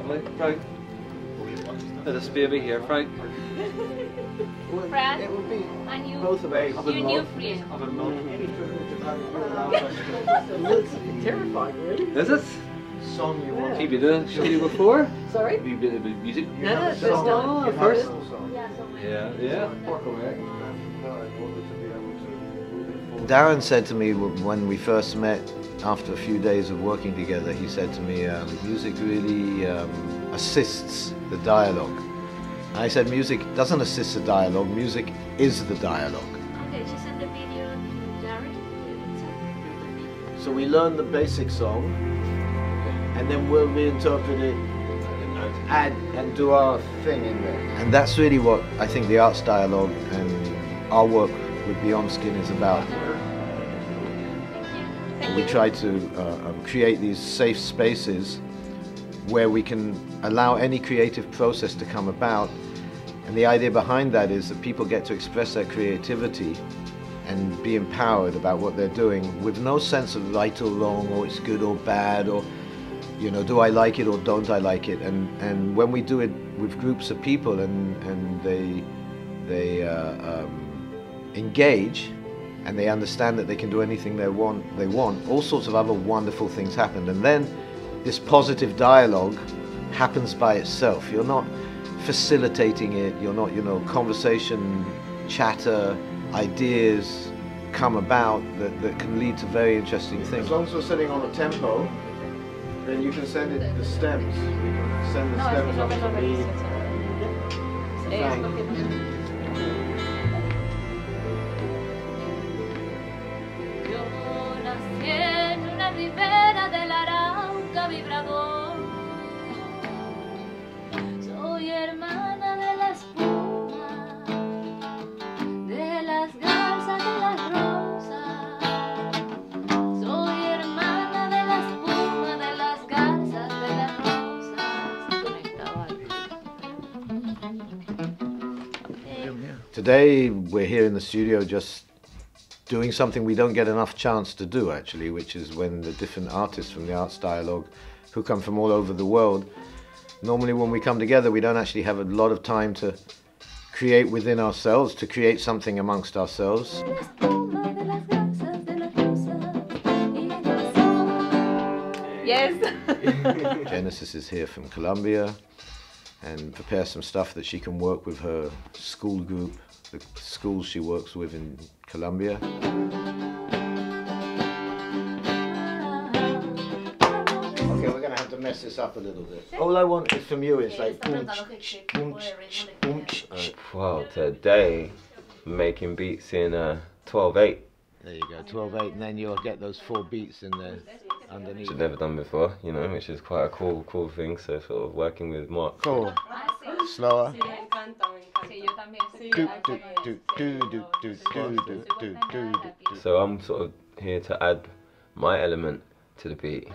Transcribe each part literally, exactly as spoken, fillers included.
lovely. Frank. There's this baby here, Frank. Fran, It would be and you, both of us. your new friend. Of a month. It's terrifying, really. Is it? Song you want. Have you been doing studio before? Sorry? Have you been doing music? You have a no, song. no, You have first. a song. Yeah, yeah. Walk away. Darren said to me when we first met, after a few days of working together, he said to me, um, music really um, assists the dialogue. And I said, music doesn't assist the dialogue, music is the dialogue. Okay, she sent the video to Darren. So we learn the basic song, and then we'll reinterpret it, add and do our thing in there. And that's really what I think the arts dialogue and our work with Beyond Skin is about. We try to uh, um, create these safe spaces where we can allow any creative process to come about. And the idea behind that is that people get to express their creativity and be empowered about what they're doing with no sense of right or wrong, or it's good or bad, or, you know, do I like it or don't I like it? And and when we do it with groups of people and and they they uh, um, engage and they understand that they can do anything they want, they want, all sorts of other wonderful things happen. And then this positive dialogue happens by itself. You're not facilitating it. You're not, you know, conversation, chatter, ideas come about that, that can lead to very interesting things. As long as we're sitting on a tempo, then you can send it the stems. We can send the stems up to me. Thank. Yo nací en una ribera del Arauca vibrador. Soy hermana de la espuma, de las garzas, de las rosas. Soy hermana de la espuma, de las garzas, de las rosas. Today we're here in the studio just doing something we don't get enough chance to do, actually, which is when the different artists from the Arts Dialogue, who come from all over the world, normally when we come together we don't actually have a lot of time to create within ourselves, to create something amongst ourselves. Yes. Genesis is here from Colombia and prepare some stuff that she can work with her school group, the school she works with in Colombia. Okay, we're gonna have to mess this up a little bit. All I want is from you is like boom, boom, boom. Well, today making beats in uh, twelve eight. There you go, twelve eight, and then you'll get those four beats in there underneath. Which I've never done before, you know, which is quite a cool, cool thing. So sort of working with Mark. Cool. Slower. So I'm sort of here to add my element to the beat.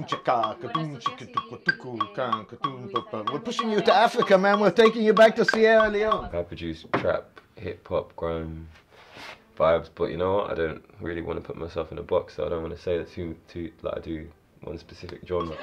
We're pushing you to Africa, man. We're taking you back to Sierra Leone. I produce trap, hip hop, grime vibes, but you know what? I don't really want to put myself in a box, so I don't want to say that too, too, like I do one specific genre.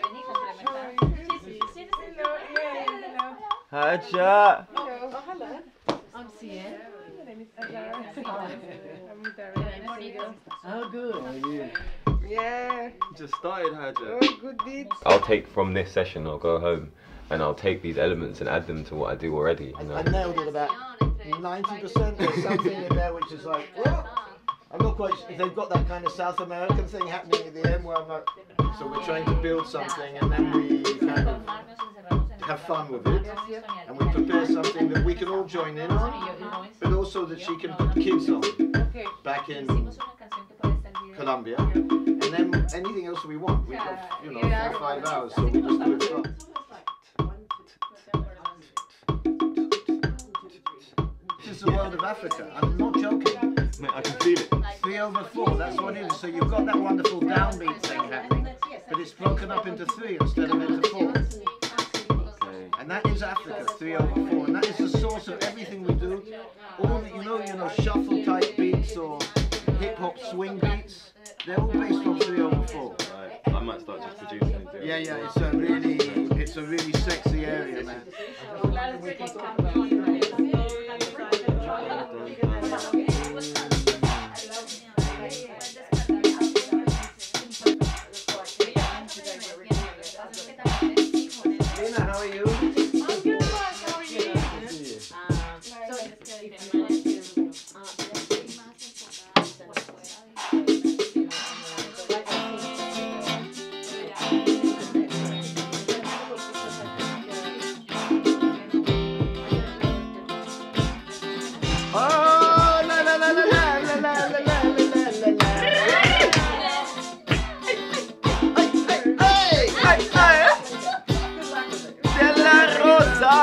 Hi, chat. Oh, hello. I'm Sien. My name is Adara. I'm Darren. Oh, good. How are you? Yeah. Just started, Haja. Oh, good beats. I'll take from this session, I'll go home and I'll take these elements and add them to what I do already. You know? I nailed it about ninety percent. There's something in there which is like, whoa. I'm not quite sure if they've got that kind of South American thing happening at the end where I'm like, so we're trying to build something and then we kind of have fun with it, and we prepare something that we can all join in on, but also that she can put kids on back in Colombia, and then anything else we want. We've got, you know, four or five hours, so we just do it fun. This is the world of Africa. I'm not joking. Mate, I can feel it. Three over four, that's what it is. So you've got that wonderful downbeat thing happening, but it's broken up into three instead of into four. And that is Africa, three over four, and that is the source of everything we do. All the, you know, you know, shuffle type beats or hip hop swing beats, they're all based on three over four. Right. I might start just producing and doing Yeah, yeah, it's a really, it's a really How are you? I'm good, how are you? Oh, la la la la la la la la la la la. Ay, ay, ay, ay. De la rosa.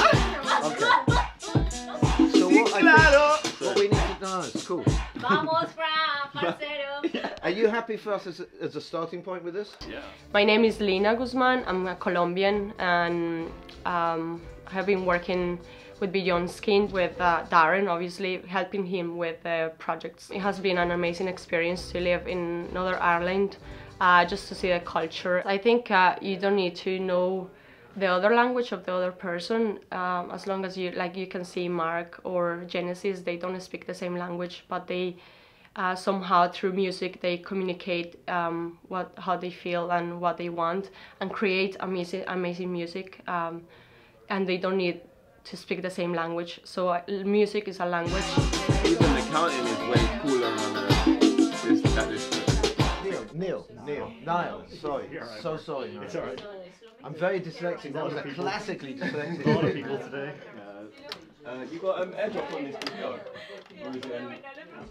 Okay. So what, claro. What we need to know is cool. Vamos, Fran, parcero. Are you happy for us as a, as a starting point with this? Yeah. My name is Lina Guzman. I'm a Colombian, and um, I have been working with Beyond Skin with uh, Darren, obviously helping him with uh, projects. It has been an amazing experience to live in Northern Ireland, uh, just to see the culture. I think uh, you don't need to know the other language of the other person, um, as long as you, like you can see Mark or Genesis, they don't speak the same language, but they uh, somehow through music they communicate um, what, how they feel and what they want, and create amazing, amazing music, um, and they don't need to speak the same language. So uh, music is a language. Even the counting is way cooler on uh, this, at this. Neil, Neil, Neil, Niall, sorry, so sorry. Niall. It's alright. I'm very dyslexic. That was a classically dyslexic. A lot of people today. Uh, uh, you got um, airdrop on this video? Or is it, um,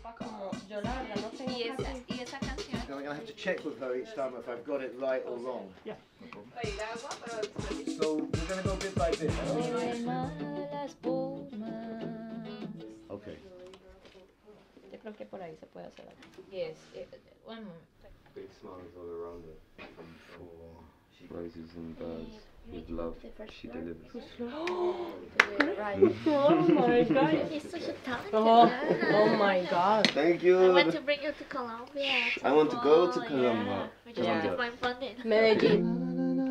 Y esa, y esa canción. I'm going to have to check with her each time if I've got it right or wrong. Yeah, no problem. So we're going to go bit by bit. Okay. Yo creo que por ahí se puede hacer algo. Yes, one moment. big smiles all around her. Roses and birds with love she delivers. Oh my god. He's such a talented Oh, man. oh my god. Thank I you. want to bring you to Colombia. I want to go to Oh, Colombia. Yeah. We just Yeah. have to find funding. Medellin.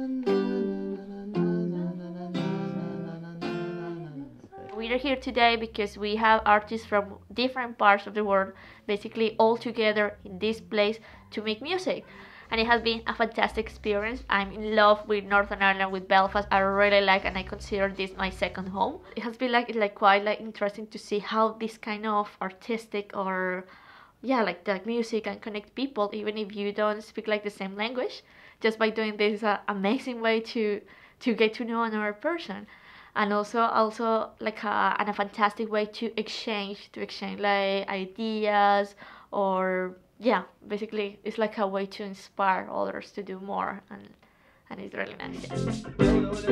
We are here today because we have artists from different parts of the world, basically all together in this place to make music. And it has been a fantastic experience. I'm in love with Northern Ireland, with Belfast. I really like, and I consider this my second home. It has been like like quite like interesting to see how this kind of artistic or yeah, like like music can connect people, even if you don't speak like the same language. Just by doing this is an amazing way to to get to know another person. And also, also like a, and a fantastic way to exchange, to exchange like ideas, or yeah, basically it's like a way to inspire others to do more, and and it's really nice.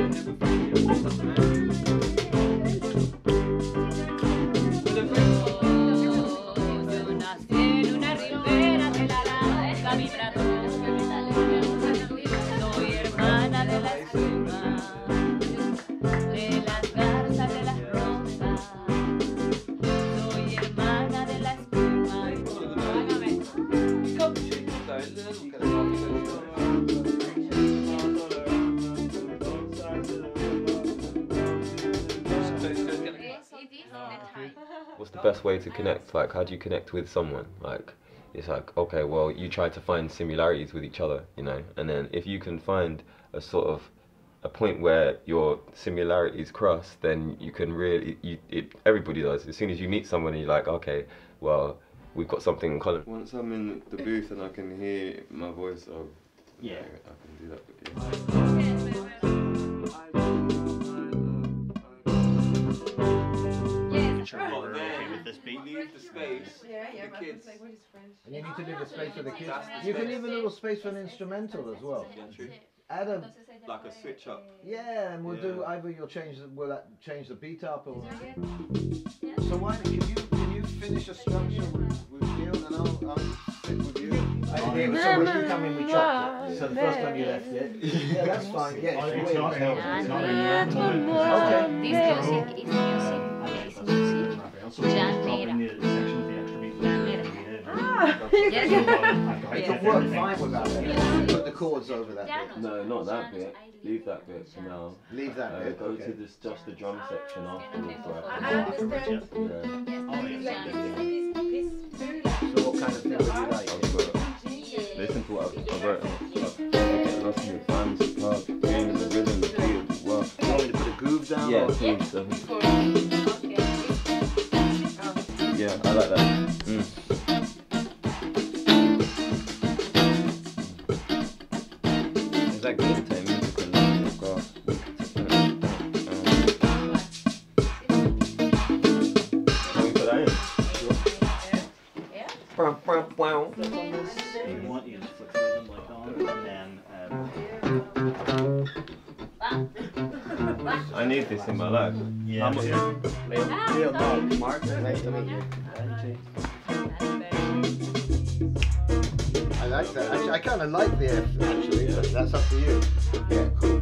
What's the best way to connect? Like, how do you connect with someone? Like, it's like, okay, well, you try to find similarities with each other, you know, and then if you can find a sort of a point where your similarities cross, then you can really, you, it, everybody does. As soon as you meet someone, you're like, okay, well, we've got something in common. Once I'm in the booth and I can hear my voice, oh, Yeah. I can do that with you. Sure we're okay with this beat. Leave the space. Yeah, yeah, The but kids. it's like, what is French? And you need to leave a space for the kids. That's the You can space. leave a little space for an instrumental as well. Add a, Like a switch up. yeah, and we'll do Yeah. either you'll change the, we'll uh, change the beat up or. So why can you can you finish a structure with, with Neil and I'll I'll stick with you. I, yeah, so when you come in, we chopped it. So the first time you left, yeah, yeah, that's fine. Yeah, Oh, it's it's not way- helpful. It's not really Okay. This music is music. It's music. Also, drop in the section with the extra beat. Ah, Yes. It can work fine without it. Put the chords over that bit. No, not that bit. Leave that bit for now. Leave that Uh, bit. go Okay. to this, just the drum section afterwards. Where I I can, understand. yeah. Oh, yeah. So what kind of thing would you like? I've got, listen to what I've, I've wrote. I've, get lost in the fans, club, game, the rhythm, the beat, the work. You want me to put a groove down? Yeah, or- please. So. Yeah, I like that. Mm. Is that good? Take music and learn your grasp. Can we put that in? Bow, bow, bow. What you want is flick rhythm like on, and then um, I need this in my life. yeah. How much? Leo, no, Mark, nice to meet you. I like that. Actually, I kind of like the F, actually, but that's up to you. Yeah, cool.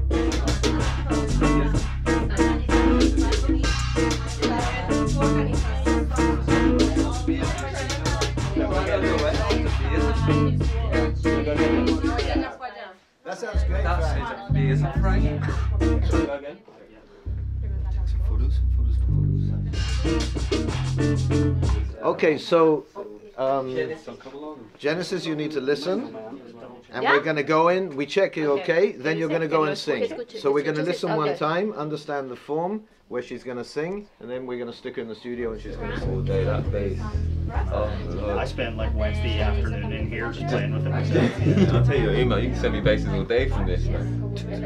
That sounds great, Frank. Bass and Frank. Again? Some photos, some photos, some photos. Okay, so um, So come along. Genesis, you need to listen, and Yeah? we're going to go in. We check you're okay, then you're going to go and sing. Escuche, So we're going to escuche, listen one okay. time, understand the form where she's going to sing, and then we're going to stick her in the studio and she's going to sing. All day, that bass. Oh, Lord. I spent like Wednesday afternoon in here just playing with it myself. I'll tell you your email, you can send me basses all day from this, man.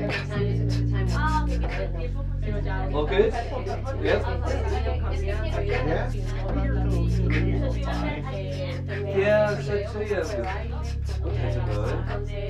All good? Yep. Yeah? Yeah, I said so, yeah. That's about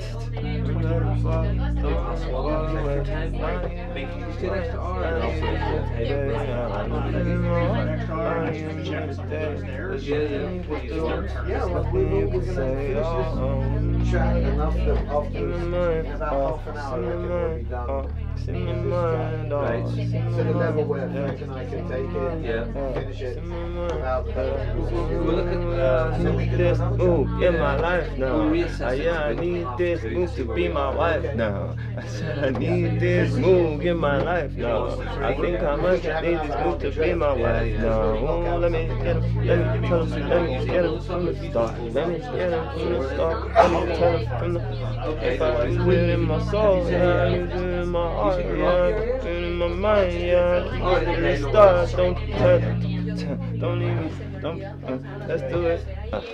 Yeah, well, we will, we're going to finish this track enough that after in about half an hour, I reckon we'll be done. Right. To the level where Frank and I can take it, Yeah. finish it without We'll look at uh, so we can This do move in my life now. We'll reassess Uh, it. yeah, I need this move to be my wife now. I said I need this move in my life now. I think I must need this move to be my wife now. Oh, let me get him, let me tell him, let me get him from the start. Let me get him from the start. Let me tell him from the. If I use it in my soul, yeah, I use it in my heart, yeah, use it in my mind, yeah. Use it in the start. Don't tell, don't even, don't. Uh, let's do it.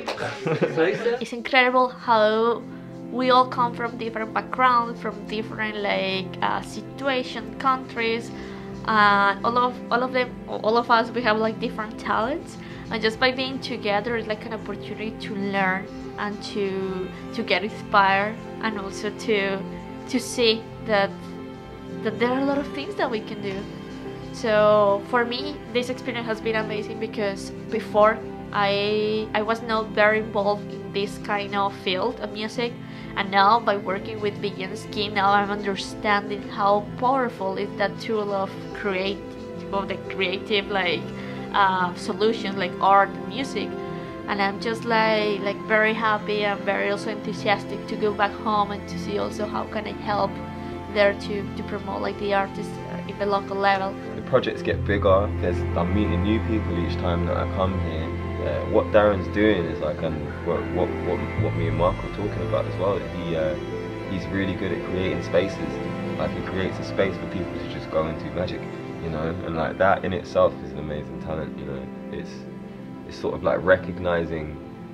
It's incredible how we all come from different backgrounds, from different like uh, situation, countries, and all of all of them, all of us, we have like different talents, and just by being together, it's like an opportunity to learn and to to get inspired, and also to to see that that there are a lot of things that we can do. So for me, this experience has been amazing because before I I was not very involved in this kind of field of music, and now by working with Beyond Skin, now I'm understanding how powerful is that tool of create of the creative like uh, solutions like art and music, and I'm just like like very happy and very also enthusiastic to go back home and to see also how can I help there to to promote like the artists in the local level. The projects get bigger. There's I'm meeting new people each time that I come here. Uh, what Darren's doing is like, and what, what what what me and Mark were talking about as well. He uh, he's really good at creating spaces. Like he creates a space for people to just go and do magic, you know. And like that in itself is an amazing talent, you know. It's it's sort of like recognizing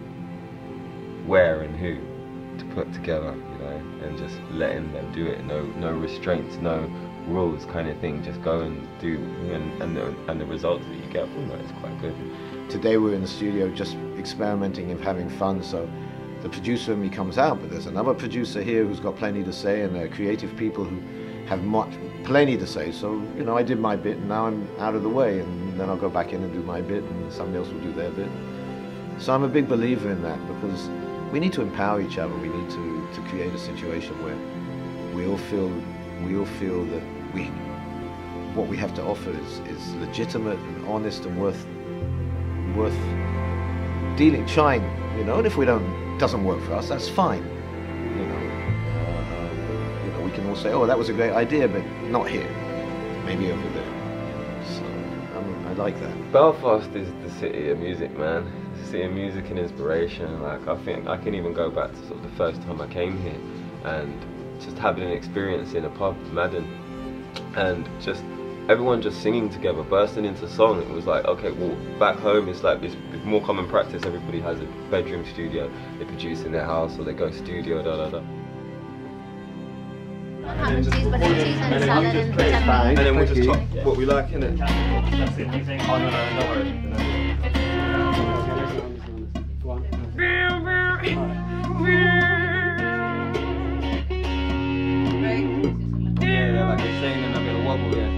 where and who to put together, you know, and just letting them do it. No no restraints, no rules, kind of thing. Just go and do, and and the, and the results that you get from that is quite good. Today we're in the studio just experimenting and having fun, so the producer in me comes out, but there's another producer here who's got plenty to say, and there are creative people who have much, plenty to say. So, you know, I did my bit and now I'm out of the way, and then I'll go back in and do my bit and somebody else will do their bit. So I'm a big believer in that, because we need to empower each other. We need to, to create a situation where we all feel, we all feel that we, what we have to offer is, is legitimate and honest and worth worth dealing, trying, you know, and if we don't, doesn't work for us, that's fine, you know. Uh, will say, oh, that was a great idea, but not here, maybe over there. So um, I like that. Belfast is the city of music, man. It's the city of music and inspiration. Like, I think I can even go back to sort of the first time I came here and just having an experience in a pub, Madden, and just everyone just singing together, bursting into song. It was like, okay, well, back home it's like it's, it's more common practice. Everybody has a bedroom studio. They produce in their house or they go studio, da da da. Ham and cheese, butter cheese and salad and chutney. And then we'll just talk what we like, innit? That's it. You think? Oh, no, no, no worries. Yeah, like they're saying and I'm gonna wobble, yeah.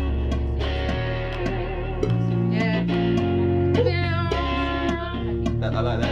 That, I like that.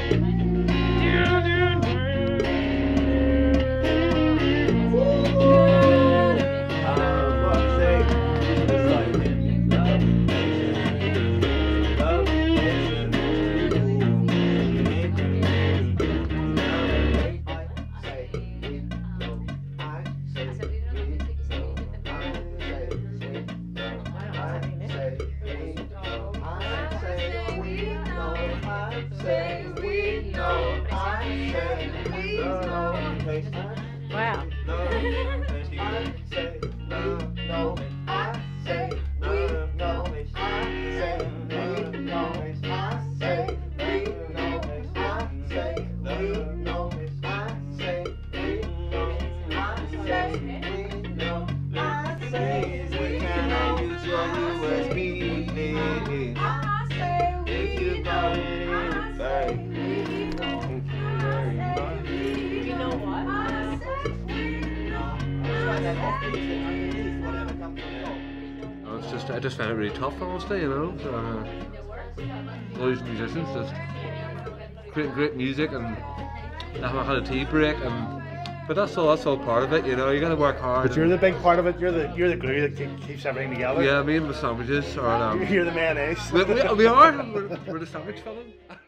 Wow. Oh, it's just, I just found it really tough, honestly, you know. So, uh, all these musicians just creating great music and I haven't had a tea break, and but that's all. That's all part of it, you know. You got to work hard. But you're the big part of it. You're the you're the glue that keep, keeps everything together. Yeah, me and the sandwiches are. Um, you're the mayonnaise. we, we, we are. We're, we're the sandwich fellas.